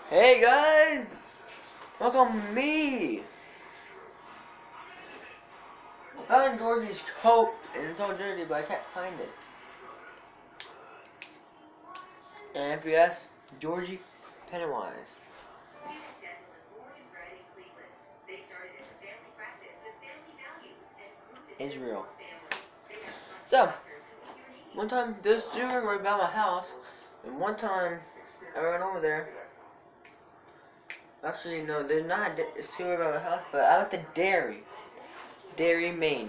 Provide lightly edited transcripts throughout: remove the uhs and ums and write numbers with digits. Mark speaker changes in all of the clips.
Speaker 1: Hey guys! Welcome to me! I found Georgie's coat and it's all dirty, but I can't find it. And if you ask, Georgie Pennywise. Israel. So, one time there's a sewer right by my house, and one time I ran over there. Actually, no, there's not a sewer by my house, but I went to Derry, Maine.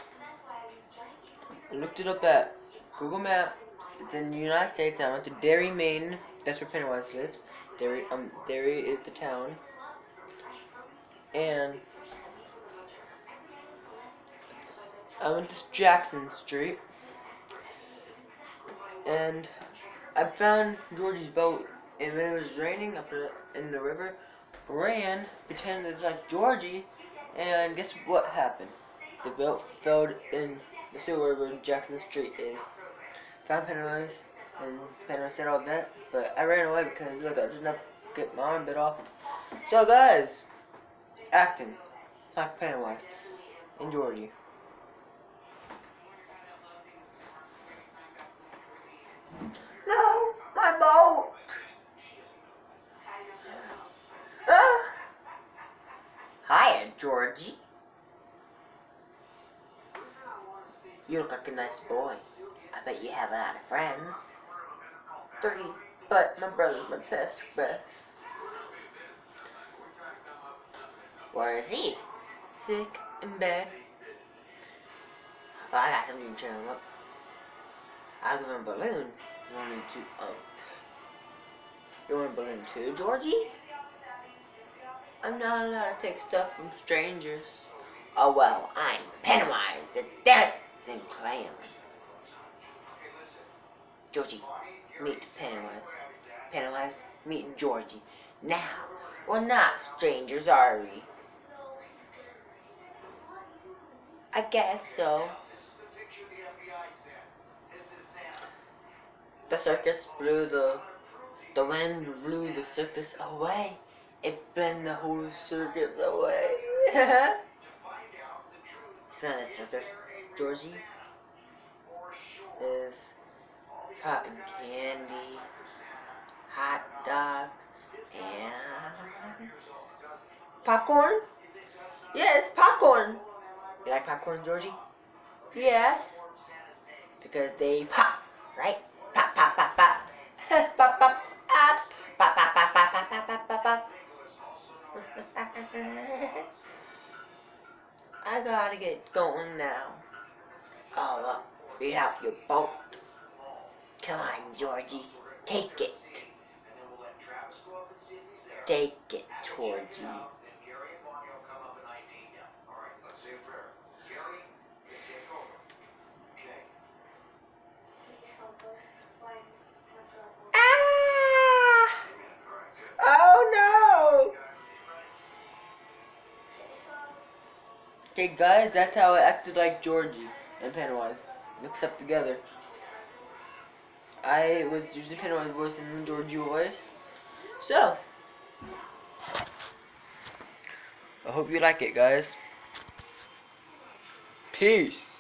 Speaker 1: I looked it up at Google Maps. It's in the United States. I went to Derry, Maine. That's where Pennywise lives. Derry is the town. And I went to Jackson Street. And I found Georgie's boat. And when it was raining, I put it in the river. Ran, pretended like Georgie. And guess what happened? The boat fell in the sewer where Jackson Street is. Found Pennywise, and Pennywise said all that, but I ran away because look, I did not get my arm bit off. So guys, acting like Pennywise and Georgie. No, my boat! Hiya, Georgie. You look like a nice boy. I bet you have a lot of friends. 3, but my brother's my best friend. Where is he? Sick in bed. Well, I got something to cheer him up. I'll give him a balloon. You want me to, you want a balloon too, Georgie? I'm not allowed to take stuff from strangers. Oh well, I'm Pennywise, the dancing clown. Georgie, meet Pennywise. Pennywise, meet Georgie. Now, we're not strangers, are we? I guess so. The circus blew the wind blew the circus away. It blew the whole circus away. Smell the circus, Georgie? Is cotton candy, hot dogs, and popcorn? Yes, popcorn. You like popcorn, Georgie? Yes. Because they pop, right? Pop, pop, pop, pop. Pop, pop, pop. Pop, pop, pop, pop, pop, pop, pop, pop, pop. I gotta get going now. Oh, well, we have your boat. Come on, Georgie. Take it. Take it, Georgie. Ah! Oh no! Okay, guys, that's how I acted like Georgie and Pennywise, mixed up together. I was using Pennywise voice and Georgie voice. So, I hope you like it, guys. Peace.